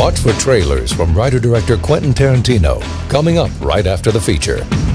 Watch for trailers from writer-director Quentin Tarantino coming up right after the feature.